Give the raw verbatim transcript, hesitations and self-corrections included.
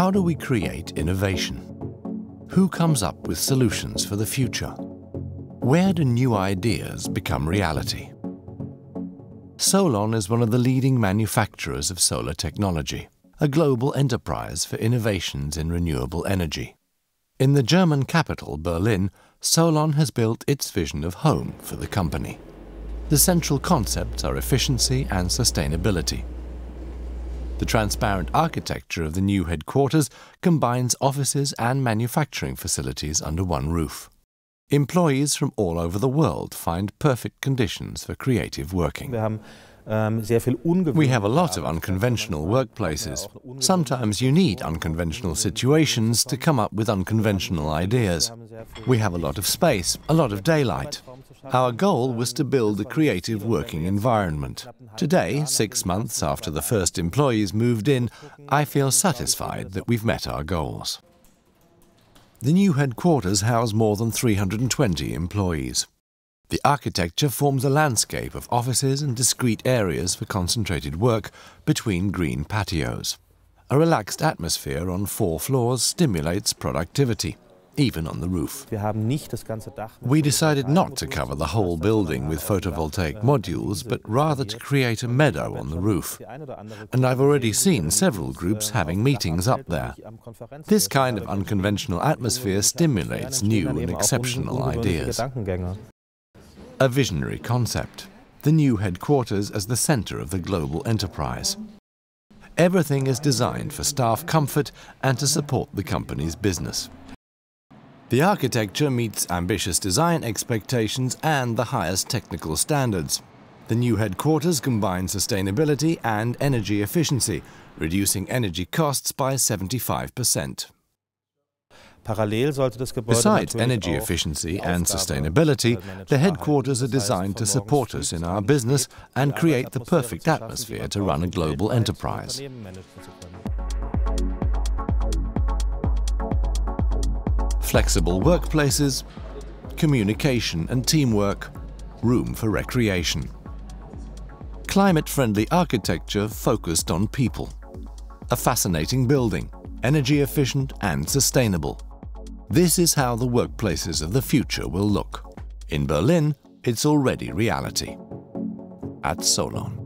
How do we create innovation? Who comes up with solutions for the future? Where do new ideas become reality? Solon is one of the leading manufacturers of solar technology, a global enterprise for innovations in renewable energy. In the German capital, Berlin, Solon has built its vision of home for the company. The central concepts are efficiency and sustainability. The transparent architecture of the new headquarters combines offices and manufacturing facilities under one roof. Employees from all over the world find perfect conditions for creative working. We have a lot of unconventional workplaces. Sometimes you need unconventional situations to come up with unconventional ideas. We have a lot of space, a lot of daylight. Our goal was to build a creative working environment. Today, six months after the first employees moved in, I feel satisfied that we've met our goals. The new headquarters house more than three hundred twenty employees. The architecture forms a landscape of offices and discrete areas for concentrated work between green patios. A relaxed atmosphere on four floors stimulates productivity, even on the roof. We decided not to cover the whole building with photovoltaic modules, but rather to create a meadow on the roof. And I've already seen several groups having meetings up there. This kind of unconventional atmosphere stimulates new and exceptional ideas. A visionary concept, the new headquarters as the center of the global enterprise. Everything is designed for staff comfort and to support the company's business. The architecture meets ambitious design expectations and the highest technical standards. The new headquarters combines sustainability and energy efficiency, reducing energy costs by seventy-five percent. Besides energy efficiency and sustainability, the headquarters are designed to support us in our business and create the perfect atmosphere to run a global enterprise. Flexible workplaces, communication and teamwork, room for recreation. Climate-friendly architecture focused on people. A fascinating building, energy efficient and sustainable. This is how the workplaces of the future will look. In Berlin, it's already reality. At Solon.